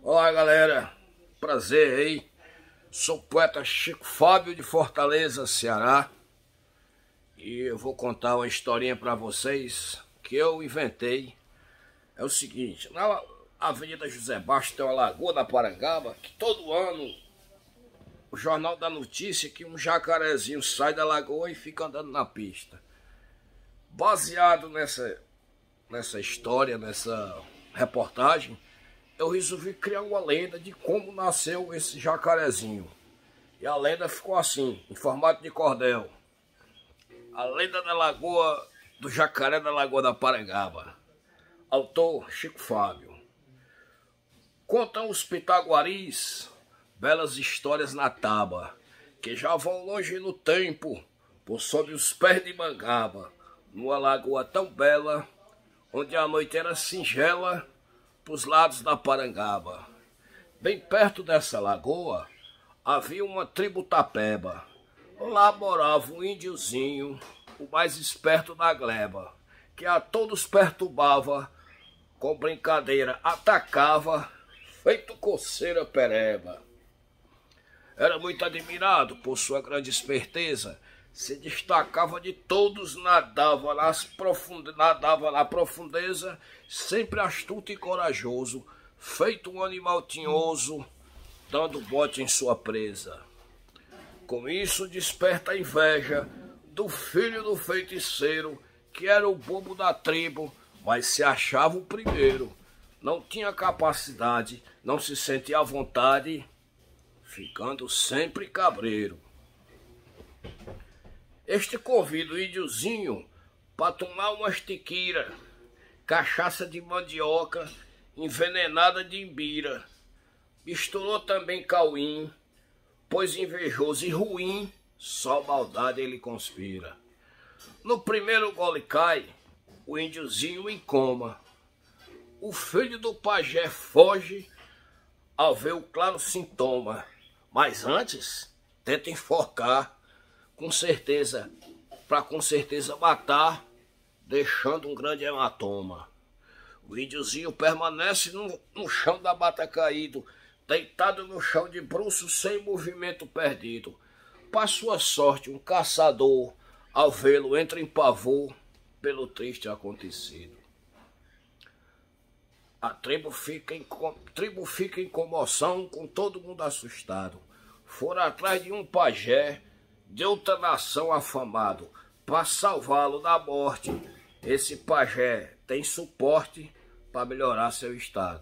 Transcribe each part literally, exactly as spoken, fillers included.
Olá galera, prazer aí, sou o poeta Chico Fábio de Fortaleza, Ceará, e eu vou contar uma historinha para vocês que eu inventei. É o seguinte, na Avenida José Bastos tem uma lagoa da Parangaba, que todo ano o Jornal dá notícia que um jacarezinho sai da lagoa e fica andando na pista. Baseado nessa, nessa história, nessa reportagem, eu resolvi criar uma lenda de como nasceu esse jacarezinho. E a lenda ficou assim, em formato de cordel. A lenda da lagoa, do jacaré da Lagoa da Parangaba. Autor Chico Fábio. Contam os pitaguaris belas histórias na taba, que já vão longe no tempo, por sob os pés de Mangaba, numa lagoa tão bela, onde a noite era singela, pros lados da Parangaba. Bem perto dessa lagoa, havia uma tribo tapeba. Lá morava um índiozinho, o mais esperto da gleba, que a todos perturbava, com brincadeira atacava, feito coceira pereba. Era muito admirado por sua grande esperteza, se destacava de todos, nadava, nas profund... nadava na profundeza, sempre astuto e corajoso, feito um animal tinhoso, dando bote em sua presa. Com isso desperta a inveja do filho do feiticeiro, que era o bobo da tribo, mas se achava o primeiro. Não tinha capacidade, não se sentia à vontade, ficando sempre cabreiro. Este convida o índiozinho para tomar umas tiquira, cachaça de mandioca envenenada de imbira. Misturou também cauim, pois invejoso e ruim, só maldade ele conspira. No primeiro gole cai, o índiozinho em coma. O filho do pajé foge ao ver o claro sintoma, mas antes tenta enforcar, com certeza, para com certeza matar, deixando um grande hematoma. O índiozinho permanece no, no chão da mata caído, deitado no chão de bruços, sem movimento perdido. Para sua sorte, um caçador, ao vê-lo, entra em pavor pelo triste acontecido. A tribo fica, em, tribo fica em comoção, com todo mundo assustado. Foram atrás de um pajé de outra nação afamado, para salvá-lo da morte. Esse pajé tem suporte para melhorar seu estado.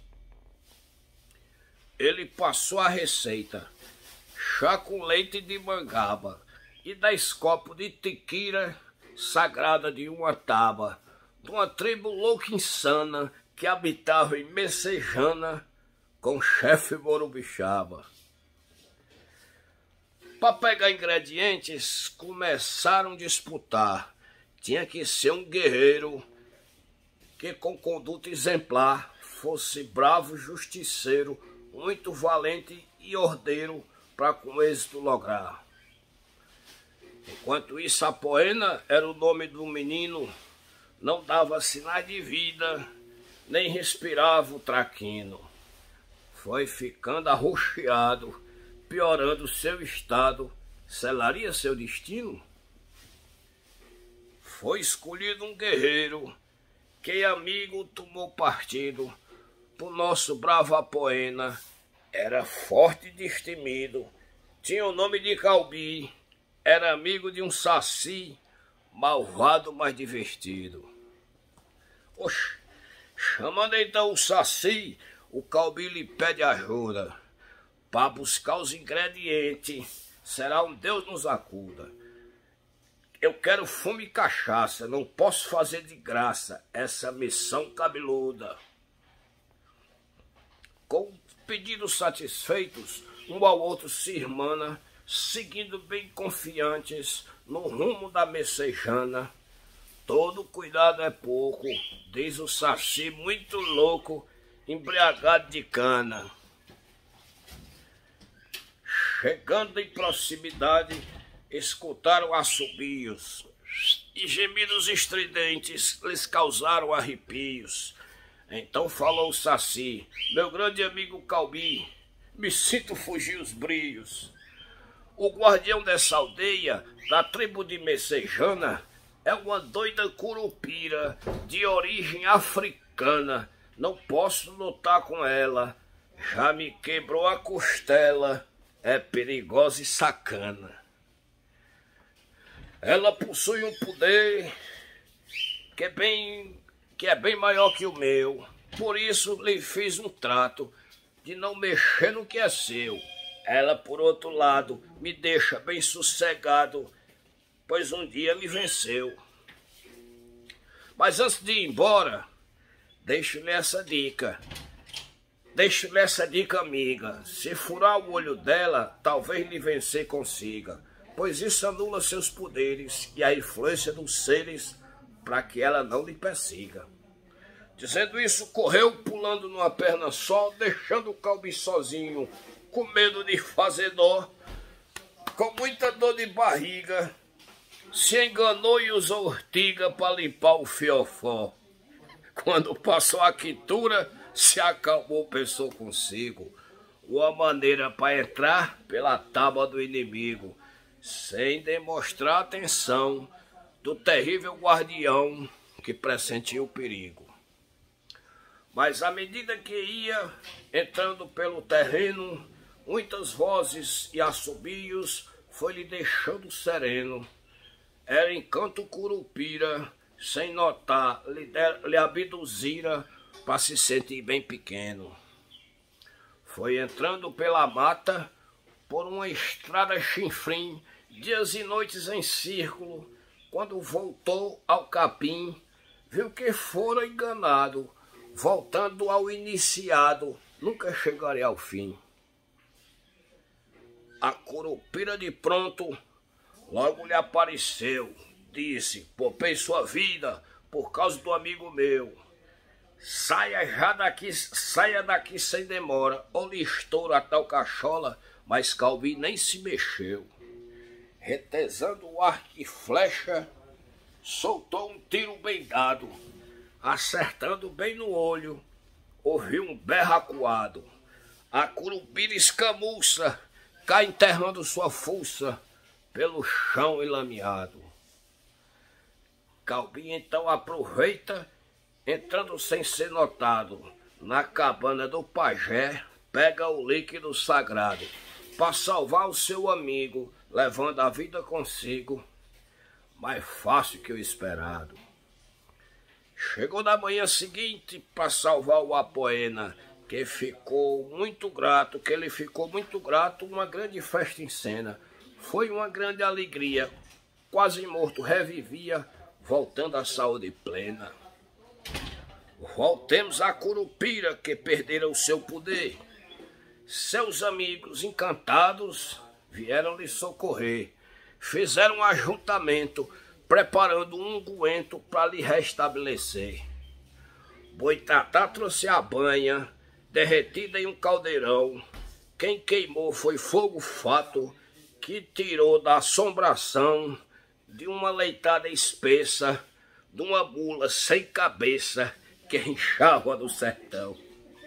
Ele passou a receita: chá com leite de mangaba e dez copos de tiquira sagrada de uma taba, de uma tribo louca insana que habitava em Messejana com o chefe Morubixaba. Para pegar ingredientes, começaram a disputar. Tinha que ser um guerreiro que com conduta exemplar fosse bravo, justiceiro, muito valente e ordeiro para com êxito lograr. Enquanto isso, a Poena era o nome do menino, não dava sinais de vida, nem respirava o traquino. Foi ficando arroxeado, piorando seu estado. Selaria seu destino? Foi escolhido um guerreiro, que amigo tomou partido por nosso bravo Apoena. Era forte e destemido, tinha o nome de Calbi, era amigo de um saci, malvado mas divertido. Oxe, chamando então o saci, o Calbi lhe pede ajuda para buscar os ingredientes. Será um Deus nos acuda. Eu quero fumo e cachaça, não posso fazer de graça essa missão cabeluda. Com pedidos satisfeitos, um ao outro se irmana, seguindo bem confiantes no rumo da Messejana. Todo cuidado é pouco, diz o saci muito louco, embriagado de cana. Chegando em proximidade, escutaram assobios e gemidos estridentes lhes causaram arrepios. Então falou o Saci: meu grande amigo Calbi, me sinto fugir os brios. O guardião dessa aldeia, da tribo de Messejana, é uma doida curupira de origem africana. Não posso lutar com ela, já me quebrou a costela, é perigosa e sacana. Ela possui um poder que é bem, que é bem maior que o meu, por isso lhe fiz um trato de não mexer no que é seu. Ela, por outro lado, me deixa bem sossegado, pois um dia me venceu. Mas antes de ir embora, deixo-lhe essa dica. Deixo-lhe essa dica, amiga. Se furar o olho dela, talvez lhe vencer consiga, pois isso anula seus poderes e a influência dos seres para que ela não lhe persiga. Dizendo isso, correu pulando numa perna só, deixando o Calbi sozinho, com medo de fazer dó. Com muita dor de barriga, se enganou e usou ortiga para limpar o fiofó. Quando passou a quintura, se acalmou, pensou consigo, uma maneira para entrar pela tábua do inimigo, sem demonstrar atenção do terrível guardião que pressentia o perigo. Mas à medida que ia entrando pelo terreno, muitas vozes e assobios foi lhe deixando sereno. Era encanto curupira, sem notar, lhe, de, lhe abduzira para se sentir bem pequeno. Foi entrando pela mata, por uma estrada chinfrim, dias e noites em círculo. Quando voltou ao capim, viu que fora enganado, voltando ao iniciado, nunca chegaria ao fim. A curupira de pronto logo lhe apareceu, disse: poupei sua vida por causa do amigo meu. Saia já daqui, saia daqui sem demora, ou lhe estoura a tal cachola. Mas Calbi nem se mexeu. Retesando o arco e flecha, soltou um tiro bem dado, acertando bem no olho, ouviu um berro acuado. A curupira escamuça, cai enterrando sua fuça pelo chão enlameado. Calbi então aproveita, entrando sem ser notado, na cabana do pajé, pega o líquido sagrado, para salvar o seu amigo, levando a vida consigo, mais fácil que o esperado. Chegou na manhã seguinte para salvar o Apoena, que ficou muito grato, que ele ficou muito grato, uma grande festa em cena. Foi uma grande alegria, quase morto revivia, voltando à saúde plena. Voltemos à curupira, que perdera o seu poder. Seus amigos encantados vieram lhe socorrer, fizeram um ajuntamento, preparando um unguento para lhe restabelecer. Boitatá trouxe a banha, derretida em um caldeirão. Quem queimou foi fogo fato, que tirou da assombração de uma leitada espessa, de uma mula sem cabeça que inchava do sertão.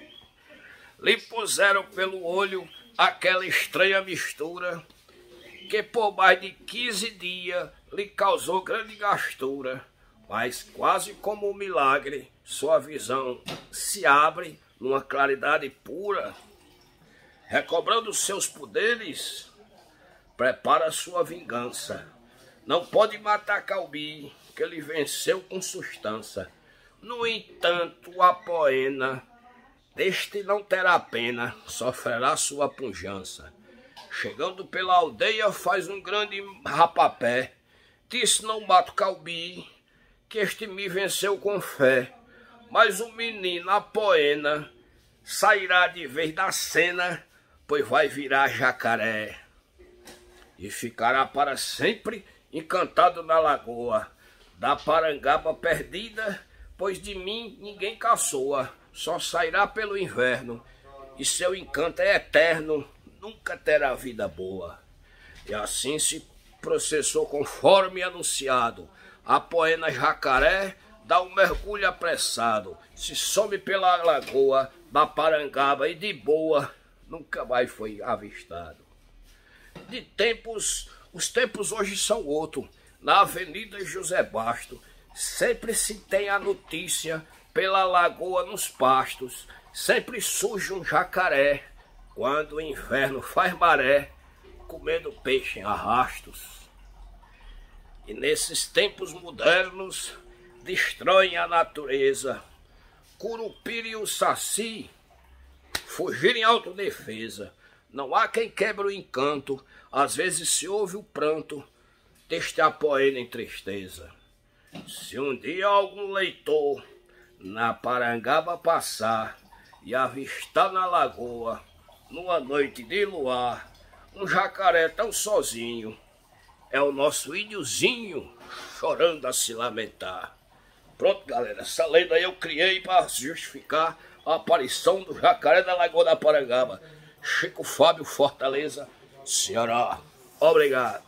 Lhe puseram pelo olho aquela estranha mistura, que por mais de quinze dias lhe causou grande gastura. Mas quase como um milagre, sua visão se abre numa claridade pura. Recobrando seus poderes, prepara sua vingança. Não pode matar Calbi, que ele venceu com sustância. No entanto, o Apoena, deste não terá pena, sofrerá sua pujança. Chegando pela aldeia, faz um grande rapapé. Disse: não mato Calbi, que este me venceu com fé. Mas o menino Apoena sairá de vez da cena, pois vai virar jacaré. E ficará para sempre encantado na lagoa da Parangaba perdida, pois de mim ninguém caçoa. Só sairá pelo inverno, e seu encanto é eterno, nunca terá vida boa. E assim se processou conforme anunciado. Apoena jacaré dá um mergulho apressado, se some pela lagoa da Parangaba e de boa nunca mais foi avistado. De tempos, os tempos hoje são outros. Na Avenida José Basto sempre se tem a notícia pela lagoa nos pastos, sempre surge um jacaré quando o inverno faz maré, comendo peixe em arrastos. E nesses tempos modernos destroem a natureza, Curupira e o Saci fugiram em autodefesa. Não há quem quebre o encanto, às vezes se ouve o pranto deste apoena em tristeza. Se um dia algum leitor na Parangaba passar e avistar na lagoa, numa noite de luar, um jacaré tão sozinho, é o nosso índiozinho chorando a se lamentar. Pronto, galera, essa lenda aí eu criei para justificar a aparição do jacaré da Lagoa da Parangaba. Chico Fábio, Fortaleza, Ceará. Obrigado.